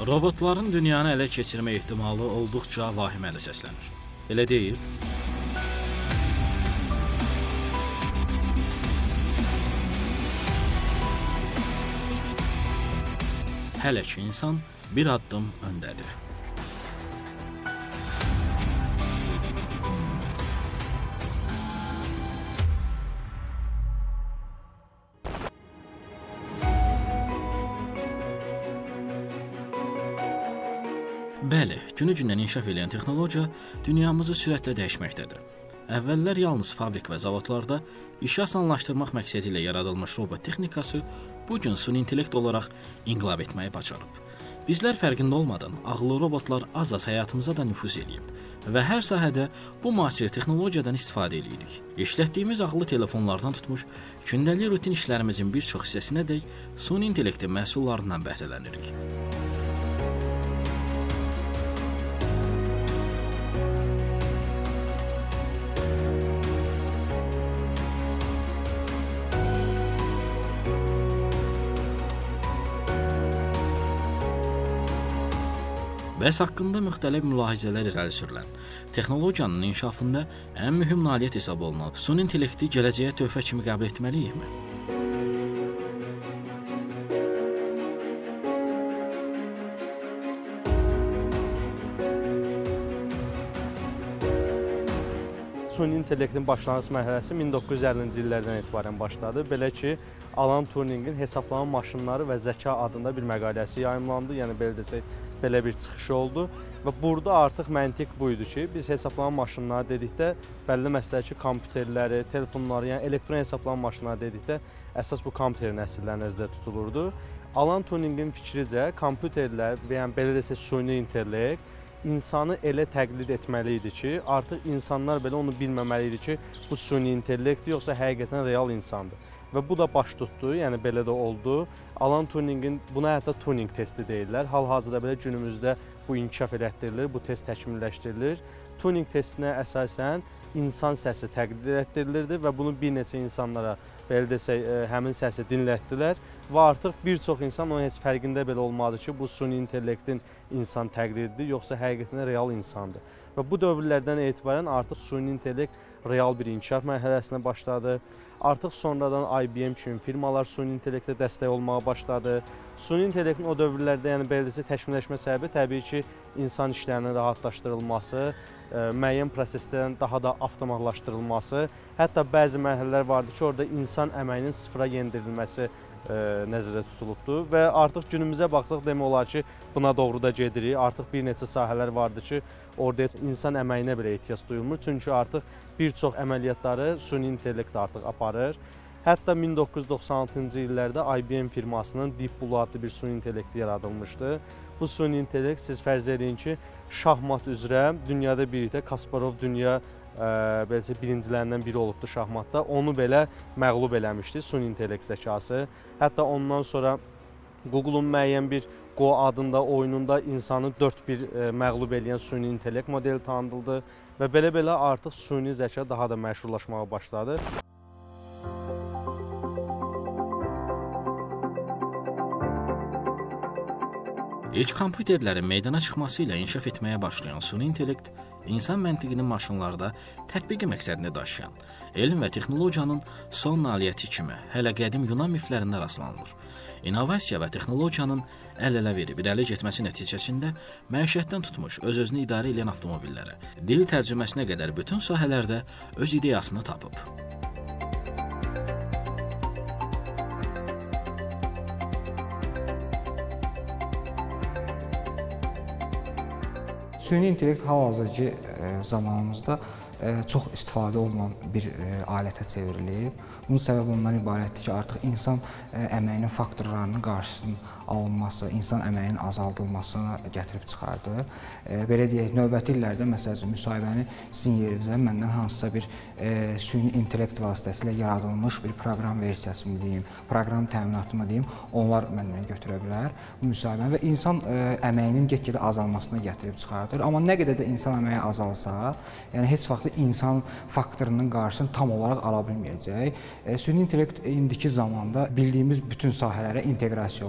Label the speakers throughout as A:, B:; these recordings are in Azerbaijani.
A: Robotların dünyanı ələ keçirmə ehtimalı olduqca vahiməli səslənir. Elə deyil? Hələ ki insan bir addım öndədir. Bəli, günü-gündən inkişaf edən texnologiya dünyamızı sürətlə dəyişməkdədir. Əvvəllər yalnız fabrik və zavodlarda işi asanlaşdırmaq məqsədi ilə yaradılmış robot texnikası bugün süni intellekt olaraq inqilab etməyi bacarıb. Bizlər fərqində olmadan ağıllı robotlar az-az həyatımıza da nüfuz edib və hər sahədə bu müasir texnologiyadan istifadə edirik. İşlətdiyimiz ağıllı telefonlardan tutmuş, gündəlik rutin işlərimizin bir çox hissəsinədək süni intellektin məhsullarından bəhrələnirik. Bəs haqqında müxtəlif mülahizələr irəli sürülən, texnologiyanın inkişafında ən mühüm nailiyyət hesab olunan süni intellekti gələcəyə töhfə kimi qəbul etməliyikmi?
B: Süni intellektin başlanğıc mərhələsi 1950-ci illərdən etibarən başladı. Belə ki, Alan Turingin Hesablama maşınları və zəka adında bir məqaləsi yayımlandı. Yəni belə desək, belə bir çıxışı oldu və burada artıq məntiq bu idi ki, biz hesablama maşınları dedikdə bəlli məsələki kompüterləri, telefonları, yəni elektron hesablama maşınları dedikdə əsas bu kompüterin əsilləri nəzərdə tutulurdu. Alan Turingin fikricə kompüterlər və yəni belə desək süni intellekt insanı elə təqlid etməli idi ki, artıq insanlar belə onu bilməməli idi ki, bu süni intellektdir, yoxsa həqiqətən real insandır. Və bu da baş tutdu, yəni belə də oldu. Alan Turingin, buna hətta Turing testi deyirlər. Hal-hazırda belə günümüzdə bu inkişaf elətdirilir, bu test təkmilləşdirilir. Turing testinə əsasən insan səsi təqlid elətdirilirdi və bunu bir neçə insanlara, belə desək, həmin səsi dinlətdilər və artıq bir çox insan onun heç fərqində belə olmadı ki, bu süni intellektin insan təqlididir, yoxsa həqiqətən real insandır. Və bu dövrlərdən etibarən artıq süni intellekt real bir inkişaf mərhələsinə başladı. Artıq sonradan IBM kimi firmalar süni intellektə dəstək olmağa başladı. Süni intellektin o dövrlərdə, yəni belə desək, təkmilləşmə səbəbi təbii ki, insan işlərinin rahatlaşdırılması, müəyyən proseslərin daha da avtomatlaşdırılması, hətta bəzi mərhələlər vardı ki, orada insan əməyinin sıfıra yendirilməsi nəzərdə tutulubdur və artıq günümüzə baxsaq demək olar ki, buna doğru da gedirik. Artıq bir neçə sahələr vardı ki, orada insan əməyinə belə ehtiyac duyulmur, çünki artıq bir çox əməliyyatları süni intellekt artıq aparır. Hətta 1996-cı illərdə IBM firmasının Deep Blue adlı bir süni intellekti yaradılmışdı. Bu süni intellekt, siz fərz edin ki, şahmat üzrə dünyada birlikdə Kasparov dünya birincilərindən biri olubdu şahmatda. Onu belə məğlub eləmişdi süni intellekt zəkası. Hətta ondan sonra Google-un müəyyən bir Go adında oyununda insanı 4-1 məğlub eləyən süni intellekt modeli tanıdıldı və belə-belə artıq süni zəka daha da məşhurlaşmağa başladı.
A: İlk kompüterlərin meydana çıxması ilə inkişaf etməyə başlayan süni intellekt insan məntiqinin maşınlarda tətbiqi məqsədini daşıyan, elm və texnologiyanın son nailiyyəti kimi hələ qədim Yunan miflərində rastlanılır. İnnovasiya və texnologiyanın əl-ələ verib irəli getməsi nəticəsində məişətdən tutmuş öz-özünü idarə edən avtomobillərə, dil tərcüməsinə qədər bütün sahələrdə öz ideyasını tapıb.
C: Süni intellekt hal-hazırki zamanımızda çox istifadə olunan bir alətə çevrilib. Bunun səbəbi ondan ibarətdir ki, artıq insan əməyinin faktorlarının qarşısının alınması, insan əməyinin azaldılmasına gətirib çıxardı. Belə deyək, növbəti illərdə məsələn müsahibəni sizin yerinizə məndən hansısa bir süni intellekt vasitəsilə yaradılmış bir proqram versiyasını deyim, proqram təminatını deyim, onlar məndən götürə bilər bu müsahibəni və insan əməyinin get-gedə azalmasına gətirib çıxardır. Amma nə qədər də insan əməyi azalsa, yəni heç vaxt insan faktorunun qarşısını tam olaraq ala bilməyəcək. Süni intellekt indiki zamanda bildiyimiz bütün sahələrə inteqrasiya olunur.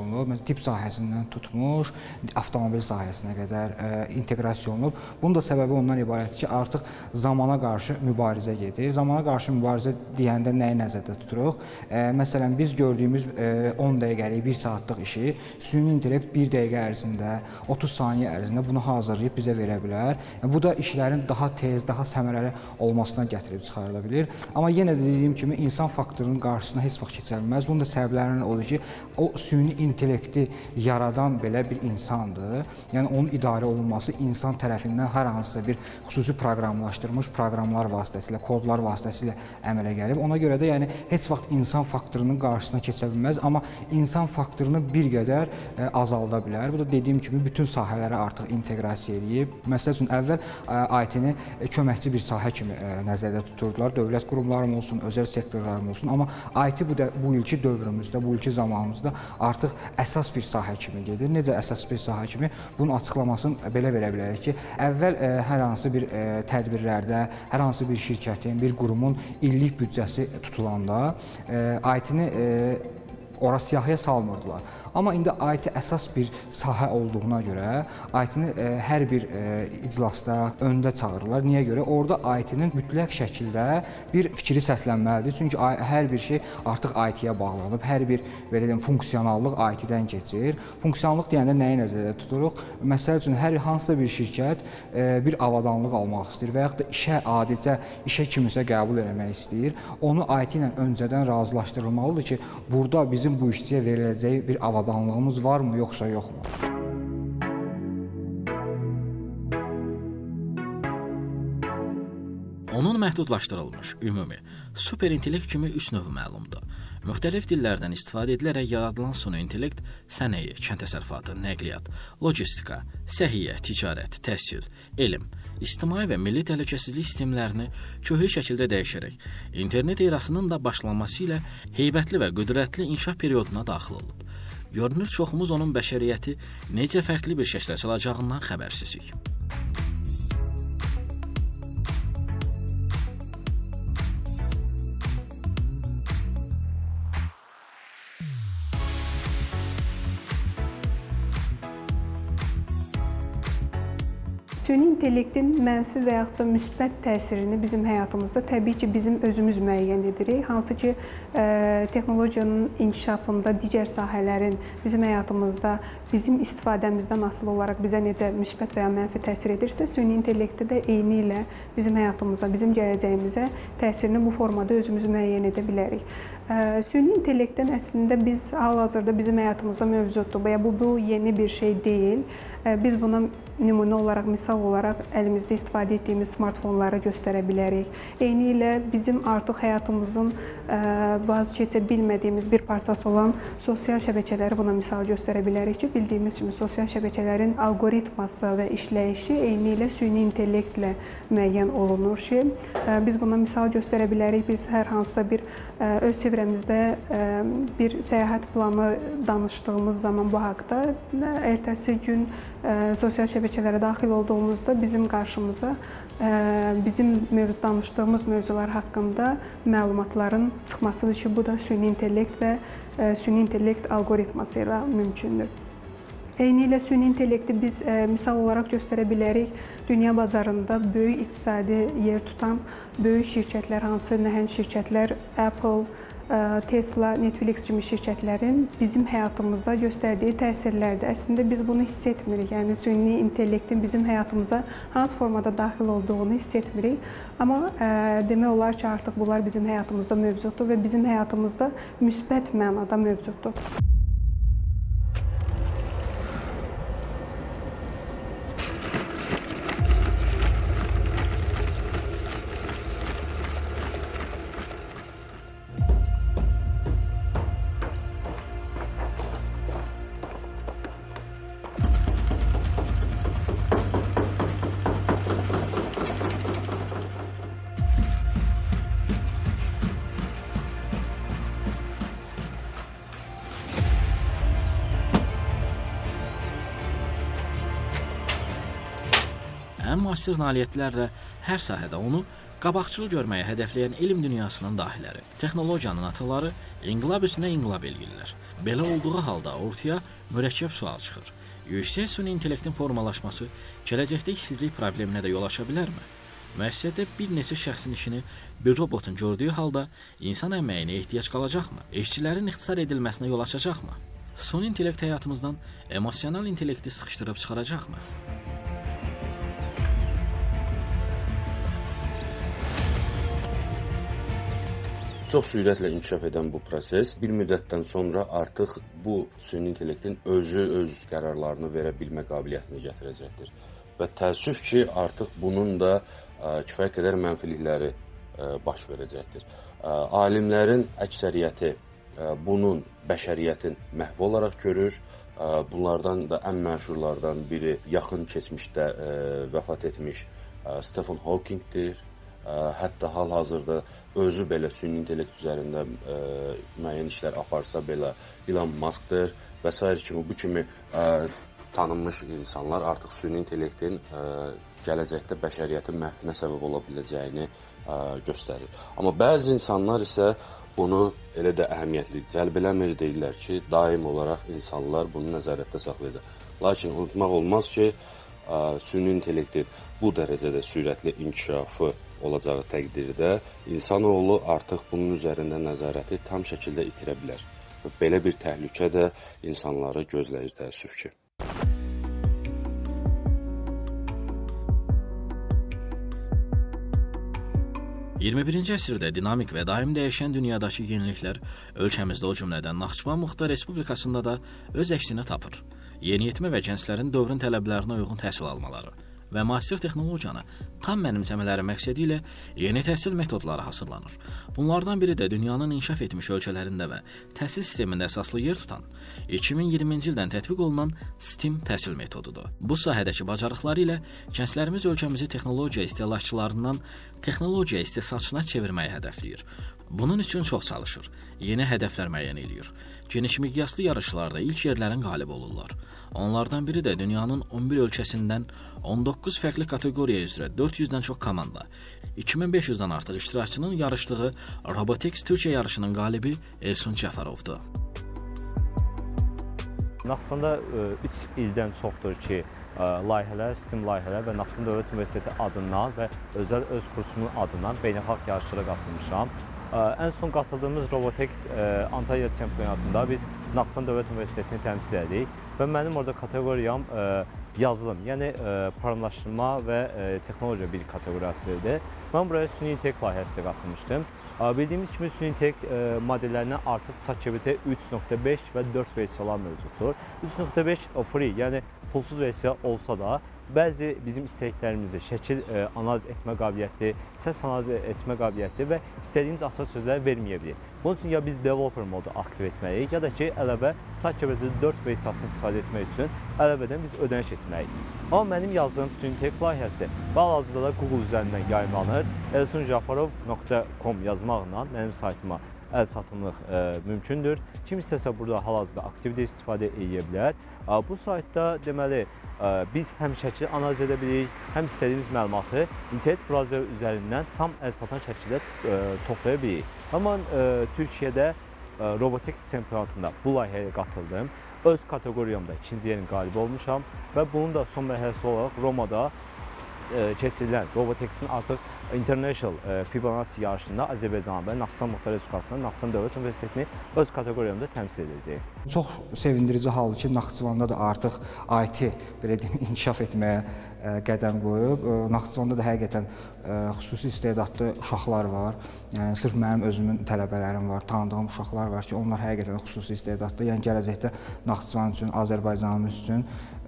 C: tibb sahəsindən tutmuş, avtomobil sahəsinə qədər inteqrasiya olunub. Bunun da səbəbi ondan ibarətdir ki, artıq zamana qarşı mübarizə gedir. Zamana qarşı mübarizə deyəndə nəyi nəzərdə tuturuq? Məsələn, biz gördüyümüz 10 dəqiqəlik, 1 saatlıq işi süni intellekt 1 dəqiqə ərzində, 30 saniyə ərzində bunu hazırlayıb bizə verə bilər. Bu da işlərin daha tez, daha səmərəli olmasına gətirib çıxarıla bilir. Amma yenə də dediyim kimi, insan faktorunun qarşısına heç vaxt keçə bilməz. Bunun da səbəblərindən odur ki, o süni intellekti yaradan belə bir insandır. Yəni, onun idarə olunması insan tərəfindən hər hansısa bir xüsusi proqramlaşdırılmış proqramlar vasitəsilə, kodlar vasitəsilə əmələ gəlib. Ona görə də yəni, heç vaxt insan faktorunun qarşısına keçə bilməz, amma insan faktorunu bir qədər azalda bilər. Bu da dediyim kimi, bütün sahələrə artıq inteqrasiya edib. Məsəl üçün, əvvəl IT-ni köməkçi bir sahə kimi nəzərdə tuturdular. Dövlət qurumlarım olsun, özəl sektorlarım olsun. Amma IT bu ilki dövrümüzdə, bu ilki zamanımızda artıq əsas bir sahə kimi gedir. Necə əsas bir sahə kimi? Bunun açıqlamasını belə verə bilərik ki, əvvəl hər hansı bir tədbirlərdə, hər hansı bir şirkətin, bir qurumun illik büdcəsi tutulanda IT-ni ora siyahıya salmırdılar. Amma indi IT əsas bir sahə olduğuna görə IT-ni hər bir iclasda öndə çağırırlar. Niyə görə? Orada IT-nin mütləq şəkildə bir fikri səslənməlidir. Çünki hər bir şey artıq IT-yə bağlanıb. Hər bir belə deyim, funksiyonallıq IT-dən keçir. Funksiyonallıq deyəndə nəyi nəzərdə tuturuq? Məsəl üçün, hər hansısa bir şirkət bir avadanlıq almaq istəyir və yaxud da işə adicə işə kimisə qəbul etmək istəyir. Onu IT ilə öncədən razılaşdırılmalıdır ki, burada bizim bu işçiyə veriləcəyi bir avadanlığımız varmı, yoxsa yoxmu?
A: Onun məhdudlaşdırılmış, ümumi, superintellekt kimi 3 növü məlumdur. Müxtəlif dillərdən istifadə edilərək yaradılan süni intellekt sənaye, kənd təsərrüfatı, nəqliyyat, logistika, səhiyyə, ticarət, təhsil, elm, ictimai və milli təhlükəsizlik sistemlərini köhnə şəkildə dəyişərək, internet erasının da başlanması ilə heybətli və qüdrətli inkişaf periyoduna daxil olub. Görünür, çoxumuz onun bəşəriyyəti necə fərqli bir şəklə çalacağından xəbərsizlik.
D: Süni intellektin mənfi və yaxud da müsbət təsirini bizim həyatımızda təbii ki, bizim özümüz müəyyən edirik. Hansı ki, texnologiyanın inkişafında digər sahələrin bizim həyatımızda, bizim istifadəmizdən asılı olaraq bizə necə müsbət və ya mənfi təsir edirsə, süni intellekti də eyni ilə bizim həyatımıza, bizim gələcəyimizə təsirini bu formada özümüz müəyyən edə bilərik. Süni intellektdən əslində biz hal-hazırda bizim həyatımızda mövcuddur və ya bu yeni bir şey deyil. Biz buna nümunə olaraq, misal olaraq əlimizdə istifadə etdiyimiz smartfonları göstərə bilərik. Eyni ilə bizim artıq həyatımızın vaz keçə bilmədiyimiz bir parçası olan sosial şəbəkələri buna misal göstərə bilərik ki, bildiyimiz kimi sosial şəbəkələrin alqoritması və işləyişi eyni ilə süni intellektlə müəyyən olunur ki, biz buna misal göstərə bilərik. Biz hər hansısa bir öz çevrəmizdə bir səyahət planı danışdığımız zaman bu haqda ertəsi gün sosial şəbəkələrə daxil olduğumuzda bizim qarşımıza bizim danışdığımız mövzular haqqında məlumatların çıxmasıdır ki, bu da süni intellekt və süni intellekt alqoritması ilə mümkündür. Eyni ilə süni intellekti biz misal olaraq göstərə bilərik. Dünya bazarında böyük iqtisadi yer tutan böyük şirkətlər, hansı nəhəng şirkətlər, Apple, Tesla, Netflix kimi şirkətlərin bizim həyatımıza göstərdiyi təsirlərdir. Əslində biz bunu hiss etmirik. Yəni süni intellektin bizim həyatımıza hansı formada daxil olduğunu hiss etmirik. Amma demək olar ki, artıq bunlar bizim həyatımızda mövcuddur və bizim həyatımızda müsbət mənada mövcuddur.
A: Ən müasir nailiyyətlər də hər sahədə onu qabaqcıl görməyə hədəfləyən elm dünyasının dahiləri, texnologiyanın ataları inqilab üstünə inqilab eləyirlər. Belə olduğu halda ortaya mürəkkəb sual çıxır. Yüksək süni intellektin formalaşması gələcəkdə işsizlik probleminə də yol aça bilərmi? Müəssisədə bir neçə şəxsin işini bir robotun gördüyü halda insan əməyinə ehtiyac qalacaqmı? İşçilərin ixtisar edilməsinə yol açacaqmı? Süni intellekt həyatımızdan emosional intellekti sıxışdırıb çıxaracaqmı?
E: Çox sürətlə inkişaf edən bu proses bir müddətdən sonra artıq bu süni intellektin öz qərarlarını verə bilmə qabiliyyətini gətirəcəkdir. Və təəssüf ki, artıq bunun da kifayət qədər mənfilikləri baş verəcəkdir. Alimlərin əksəriyyəti bunun bəşəriyyətin məhv olaraq görür. Bunlardan da ən məşhurlardan biri yaxın keçmişdə vəfat etmiş Stephen Hawkingdir. Hətta hal-hazırda özü belə süni intellekt üzərində müəyyən işlər aparsa belə Elon Musk'dır və s. kimi bu kimi tanınmış insanlar artıq süni intellektin gələcəkdə bəşəriyyətin məhvinə səbəb ola biləcəyini göstərir. Amma bəzi insanlar isə bunu elə də əhəmiyyətli cəlb eləmir, deyirlər ki, daim olaraq insanlar bunu nəzarətdə saxlayacaq. Lakin unutmaq olmaz ki, süni intellektin bu dərəcədə sürətli inkişafı olacağı təqdirdə insanoğlu artıq bunun üzərində nəzarəti tam şəkildə itirə bilər. Belə bir təhlükə də insanları gözləyir təəssüf ki.
A: $21-ci əsrdə dinamik və daim dəyişən dünyadakı yeniliklər ölkəmizdə o cümlədən Naxçıvan Muxtar Respublikasında da öz əksini tapır. Yeniyetmə və gənclərin dövrün tələblərinə uyğun təhsil almaları və müasir texnologiyanı tam mənimsəmələri məqsədi ilə yeni təhsil metodları hazırlanır. Bunlardan biri də dünyanın inkişaf etmiş ölkələrində və təhsil sistemində əsaslı yer tutan 2020-ci ildən tətbiq olunan STEM təhsil metodudur. Bu sahədəki bacarıqları ilə gənclərimiz ölkəmizi texnologiya istehlakçılarından texnologiya istehsalçısına çevirməyi hədəfləyir. Bunun üçün çox çalışır, yeni hədəflər müəyyən edir. Geniş miqyaslı yarışlarda ilk yerlərin qalibi olurlar. Onlardan biri də dünyanın 11 ölkəsindən 19 fərqli kateqoriya üzrə 400-dən çox komanda, 2500-dən artıq iştirakçının yarışdığı Robotex Türkiyə yarışının qalibi Elsun Cəfərovdur.
B: Naxçıvanda 3 ildən çoxdur ki, layihələr, STEM layihələr və Naxçıvan Dövlət Universiteti adından və özəl öz kursumun adından beynəlxalq yarışlara qatılmışam. Ən son qatıldığımız Robotex Antalya çempionatında biz Naxçıvan Dövlət Universitetini təmsil edirik və mənim orada kateqoriyam yazılım, yəni proqramlaşdırma və texnologiya bir kateqoriyasıdır. Mən buraya süni intellekt layihəsində qatılmışdım. Bildiyimiz kimi süni intellekt modellərinə artıq ChatGPT 3.5 və 4 versiyalar mövcuddur. 3.5 free, yəni pulsuz versiya olsa da bəzi bizim istəklərimizi şəkil analiz etmə qabiliyyəti, səs analiz etmə qabiliyyəti və istədiyimiz açıq sözləri verməyə bilir. Bunun üçün ya biz developer modu aktiv etməliyik, ya da ki, əlavə ChatGPT 4 versiyasını istifadə etmək üçün əlavədən biz ödəniş etməliyik. Amma mənim yazdığım süni intellekt layihəsi hal-hazırda da Google üzərindən yayımlanır. elsunjafarov.com yazmaqla mənim saytıma əl çatımlıq mümkündür. Kim istəsə burada hal-hazırda aktivdə istifadə edə bilər. Bu saytda deməli biz həm şəkil analiz edə bilirik, həm istədiyimiz məlumatı internet brauzeri üzərindən tam əl çatan şəkildə toplaya bilirik. Amma Türkiyədə Robotex çempionatında bu layihəyə qatıldım. Öz kateqoriyamda ikinci yerin qalibi olmuşam və bunun da son mərhələsi olaraq Romada keçirilən Robotex'in artıq International Fibonacci yarışında Azərbaycan və Naxçıvan Muxtar Respublikasının Naxçıvan Dövlət Universitetini öz kateqoriyamda təmsil edəcəyik.
C: Çox sevindirici haldır ki, Naxçıvanda da artıq IT belə deyim inkişaf etməyə qədəm qoyub. Naxçıvanda da həqiqətən xüsusi istedadlı uşaqlar var. Yəni sırf mənim özümün tələbələrim var, tanıdığım uşaqlar var ki, onlar həqiqətən xüsusi istedadlı. Yəni gələcəkdə Naxçıvan üçün, Azərbaycanımız üçün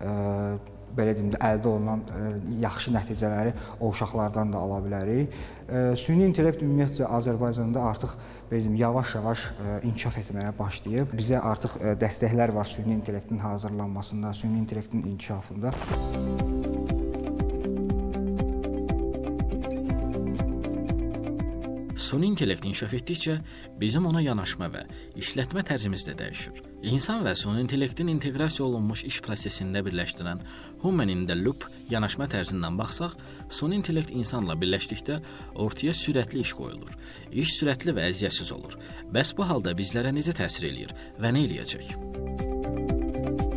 C: belə deyim də əldə olunan yaxşı nəticələri o uşaqlardan da ala bilərik. Süni intellekt ümumiyyətcə Azərbaycanda artıq belə deyim yavaş-yavaş inkişaf etməyə başlayıb. Bizə artıq dəstəklər var süni intellektin hazırlanmasında, süni intellektin inkişafında.
A: Süni intellekt inkişaf etdikcə bizim ona yanaşma və işlətmə tərzimiz də dəyişir. İnsan və süni intellektin inteqrasiya olunmuş iş prosesində birləşdirən Human in the Loop yanaşma tərzindən baxsaq, süni intellekt insanla birləşdikdə ortaya sürətli iş qoyulur. İş sürətli və əziyyətsiz olur. Bəs bu halda bizlərə necə təsir eləyir və nə eləyəcək?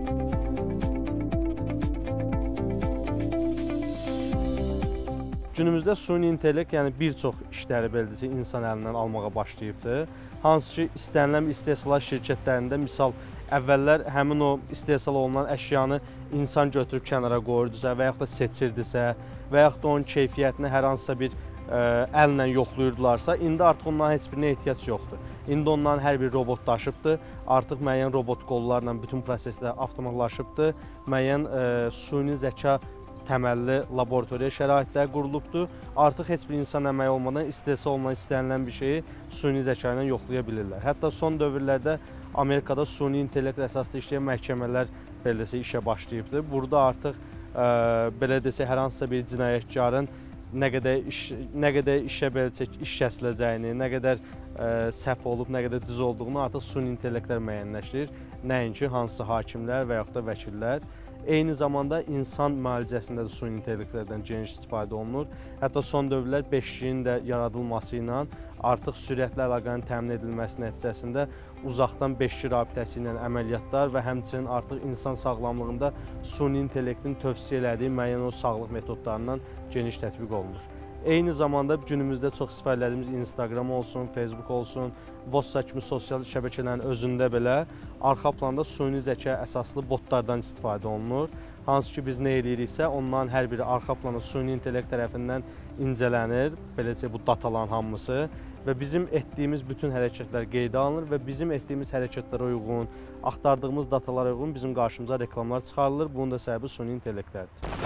B: günümüzdə süni intellekt yəni bir çox işləri belə desə insan əlindən almağa başlayıbdı. Hansı ki, istənilən istehsal şirkətlərində misal əvvəllər həmin o istehsal olunan əşyanı insan götürüb kənara qoyurdusa və yaxud da seçirdisə və yaxud da onun keyfiyyətini hər hansısa bir əllə yoxlayırdılarsa, indi artıq onların heç birinə ehtiyac yoxdur. İndi onların hər bir robot daşıbdır, artıq müəyyən robot qollarla bütün proseslər avtomatlaşıbdır, müəyyən süni zəka təməlli laboratoriya şəraitlər qurulubdur. Artıq heç bir insan əməyi olmadan istehsal olunan istənilən bir şeyi süni zəka ilə yoxlaya bilirlər. Hətta son dövrlərdə Amerikada süni intellekt əsaslı işləyən məhkəmələr belə desə işə başlayıbdır. Burada artıq belə desə hər hansısa bir cinayətkarın nə qədər işə belə desə iş kəsiləcəyini, nə qədər səhv olub, nə qədər düz olduğunu artıq süni intellektlər müəyyənləşdirir. Nəinki hansısa hakimlər və yaxud da vəkillər. Eyni zamanda insan müalicəsində də süni intellektlərdən geniş istifadə olunur. Hətta son dövrlər 5G-nin də yaradılması ilə artıq sürətli əlaqənin təmin edilməsi nəticəsində uzaqdan 5G rabitəsi ilə əməliyyatlar və həmçinin artıq insan sağlamlığında süni intellektin tövsiyə elədiyi müəyyən o sağlıq metodlarından geniş tətbiq olunur. Eyni zamanda günümüzdə çox istifadə etdiyimiz Instagram olsun, Facebook olsun, WhatsApp kimi sosial şəbəkələrin özündə belə arxa planda süni zəka əsaslı botlardan istifadə olunur. Hansı ki, biz nə eləyiriksə, onların hər biri arxa planda süni intellekt tərəfindən incələnir, beləcə bu dataların hamısı və bizim etdiyimiz bütün hərəkətlər qeydə alınır və bizim etdiyimiz hərəkətlərə uyğun, axtardığımız datalara uyğun bizim qarşımıza reklamlar çıxarılır. Bunun da səbəbi süni intellektlərdir.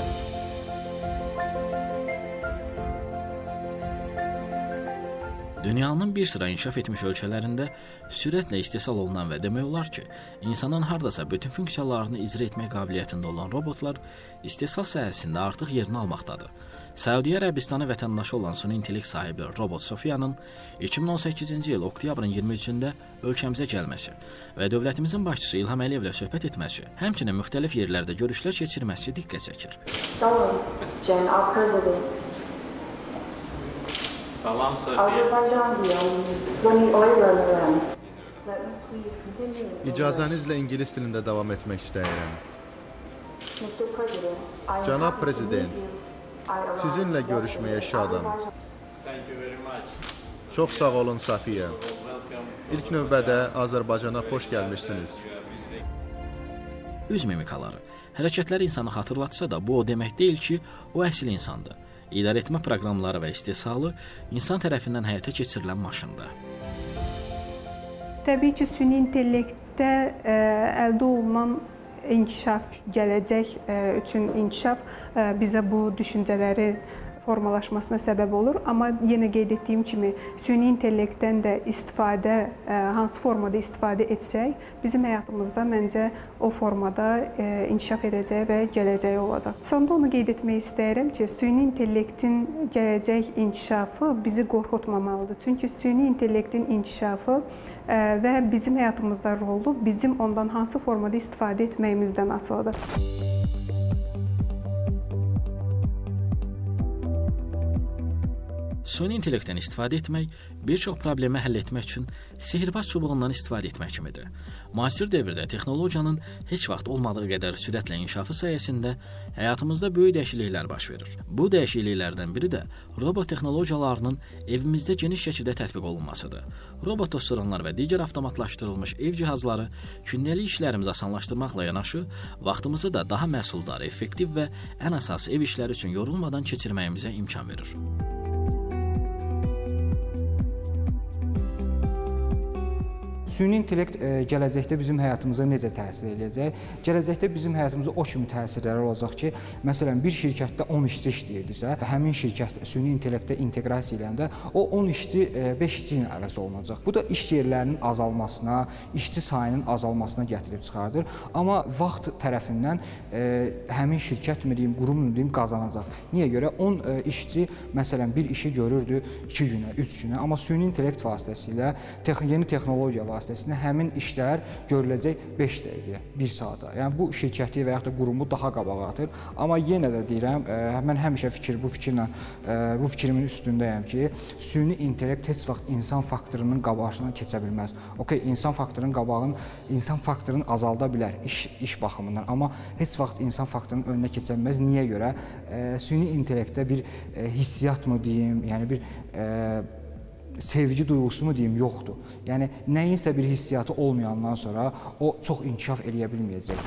A: Dünyanın bir sıra inkişaf etmiş ölkələrində sürətlə istehsal olunan və demək olar ki, insanın hardasa bütün funksiyalarını icra etmək qabiliyyətində olan robotlar istehsal sahəsində artıq yerini almaqdadır. Səudiyyə Ərəbistanı vətəndaşı olan süni intellekt sahibi robot Sofiyanın 2018-ci il oktyabrın 23-də ölkəmizə gəlməsi və dövlətimizin başçısı İlham Əliyevlə söhbət etməsi, həmçinin müxtəlif yerlərdə görüşlər keçirməsi diqqət çəkir.
F: Salam Sofiya. İcazənizlə ingilis dilində davam etmək istəyirəm. Cənab Prezident, sizinlə görüşməyə şadam. Çox sağ olun Safiyə. İlk növbədə Azərbaycana xoş gəlmişsiniz.
A: Üz mimikaları, hərəkətləri insanı xatırlatsa da, bu o demək deyil ki, o əsl insandır. İdarəetmə proqramları və istehsalı insan tərəfindən həyata keçirilən maşındır.
D: Təbii ki, süni intellektdə əldə olunan inkişaf, gələcək üçün inkişaf bizə bu düşüncələri formalaşmasına səbəb olur. Amma yenə qeyd etdiyim kimi, süni intellektdən də istifadə, hansı formada istifadə etsək, bizim həyatımızda məncə o formada inkişaf edəcək və gələcəyi olacaq. Sonda onu qeyd etmək istəyirəm ki, süni intellektin gələcək inkişafı bizi qorxutmamalıdır. Çünki süni intellektin inkişafı və bizim həyatımızda rolu bizim ondan hansı formada istifadə etməyimizdən asılıdır.
A: Süni intellektdən istifadə etmək bir çox problemi həll etmək üçün sehirbaz çubuğundan istifadə etmək kimidir. Müasir dövrdə texnologiyanın heç vaxt olmadığı qədər sürətlə inkişafı sayəsində həyatımızda böyük dəyişikliklər baş verir. Bu dəyişikliklərdən biri də robot texnologiyalarının evimizdə geniş şəkildə tətbiq olunmasıdır. Robot tosturanlar və digər avtomatlaşdırılmış ev cihazları gündəlik işlərimizi asanlaşdırmaqla yanaşı, vaxtımızı da daha məhsuldar, effektiv və ən əsas ev işləri üçün yorulmadan keçirməyimizə imkan verir.
C: Süni intellekt gələcəkdə bizim həyatımıza necə təsir edəcək? Gələcəkdə bizim həyatımıza o kimi təsirləri olacaq ki, məsələn, bir şirkətdə 10 işçi işləyirdisə, həmin şirkət süni intellektə inteqrasiya edəndə o 10 işçi 5 işçi ilə əvəz olunacaq. Bu da iş yerlərinin azalmasına, işçi sayının azalmasına gətirib çıxardır. Amma vaxt tərəfindən həmin şirkət qurum qazanacaq. Niyə görə? 10 işçi məsələn bir işi görürdü 2 günə, 3 günə, amma süni intellekt vasitəsilə yeni texnologiya vasitəsilə vasitəsilə həmin işlər görüləcək 5 dəqiqəyə, 1 saata. Yəni bu şirkəti və yaxud da qurumu daha qabağa atır. Amma yenə də deyirəm, mən həmişə bu fikrimin üstündəyəm ki, süni intellekt heç vaxt insan faktorunun qabağına keçə bilməz. Okay, insan faktorunu azalda bilər iş baxımından, amma heç vaxt insan faktorunun önünə keçə bilməz. Niyə görə? Süni intellektdə bir hissiyat mı deyim, yəni bir sevgi duyğusu mu deyim, yoxdur. Yəni nəyinsə bir hissiyatı olmayandan sonra o çox inkişaf eləyə bilməyəcək.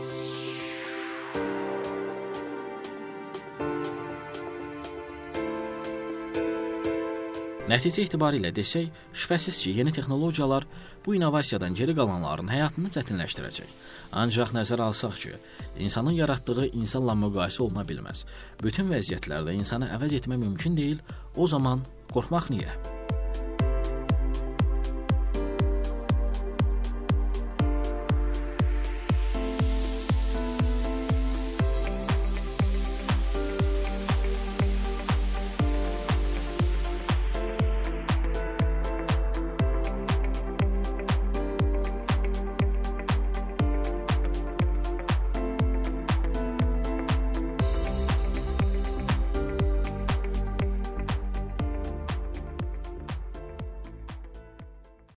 A: Nəticə etibarilə desək, şübhəsiz ki, yeni texnologiyalar bu innovasiyadan geri qalanların həyatını çətinləşdirəcək. Ancaq nəzərə alsaq ki, insanın yaratdığı insanla müqayisə oluna bilməz. Bütün vəziyyətlərdə insanı əvəz etmək mümkün deyil, o zaman qorxmaq niyə?